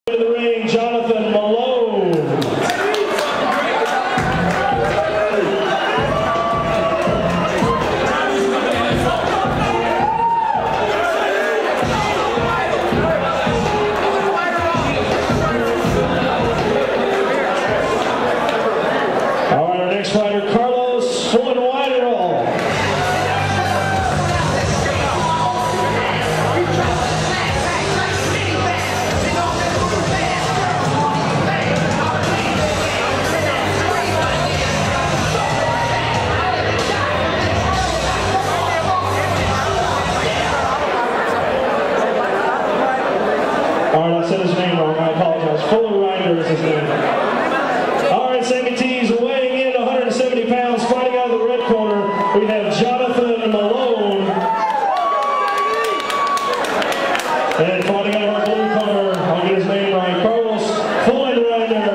To the ring, Jonathan Malone. All right, our next fighter, Carlos Full and Wide Roll. Alright, I said his name wrong, I apologize. Fuller Rider is his name. Alright, second tees weighing in 170 pounds, fighting out of the red corner, we have Jonathan Malone. And fighting out of our blue corner, I'll get his name right, Carlos Fuller Rider.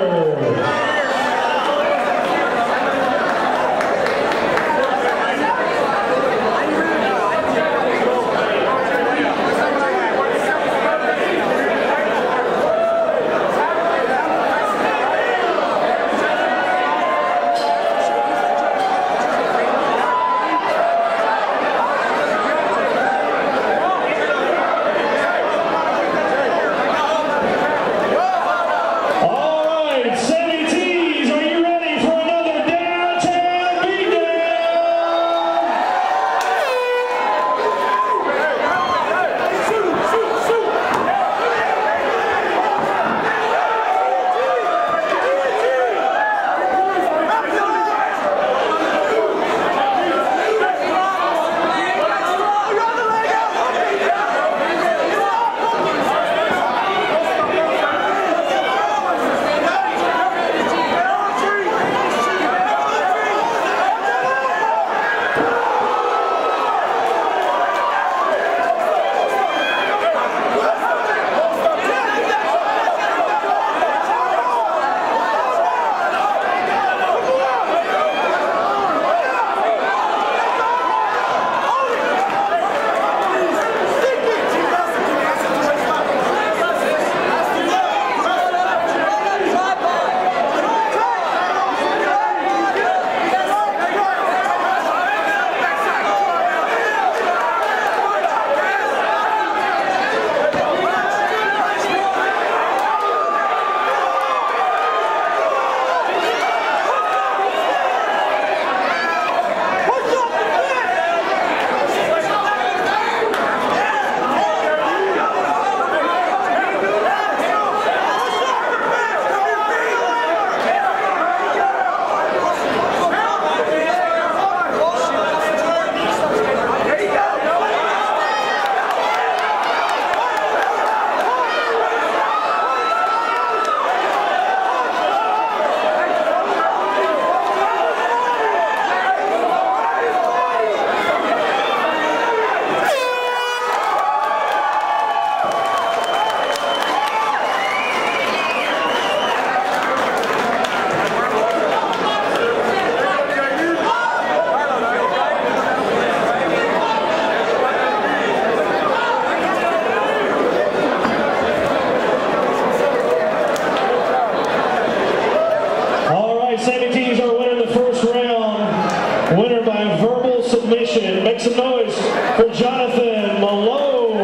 Submission. Make some noise for Jonathan Malone.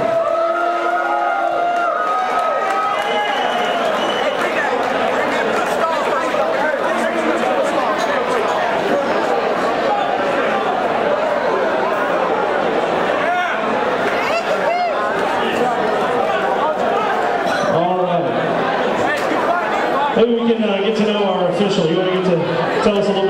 All right. Maybe we can get to know our official. You want to get to tell us a little